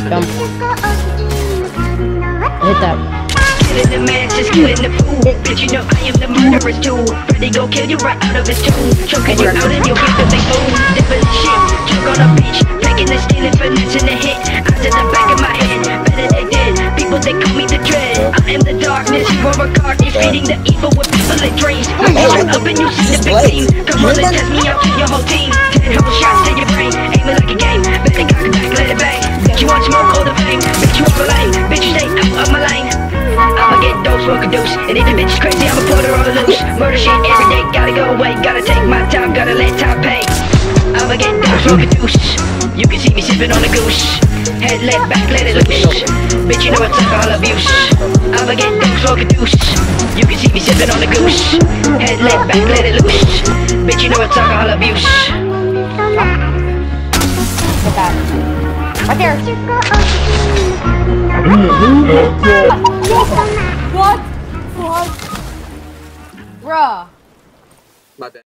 Jump. Hit that. Killing the man, just killing the fool. Bitch, you know I am the murderer's tool. Ready go kill you right out of his tomb. Choking you out and you'll get the big boom. Devilish shit, choke on a bitch. Faking and stealing, finessing the hit. Eyes in the back of my head, better they did. People, they call me the dread. I am the darkness, for a card. Feeding the evil with people in dreams. I get up and you see the big team. Come on and test me out, your whole team. 10 whole shots to your brain, aiming like a game. Better cock it back, let it bang. Bitch, you want smoke, hold the flame. Bitch, you want a lane. Bitch, you stay out of my lane. I'ma get dope, smoke a deuce. And if the bitch is crazy, I'ma put her on the loose. Murder shit every day, gotta go away. Gotta take my time, gotta let time pay. I'ma get dope, smoke a deuce. You can see me sipping on the goose. Head let back, let it loose. Bitch, you know it's alcohol abuse. I'ma get dope, smoke a deuce. You can see me sipping on the goose. Head let back, let it loose. Bitch, you know it's alcohol abuse. Hit that. Right there. What? What? Bruh. My bad.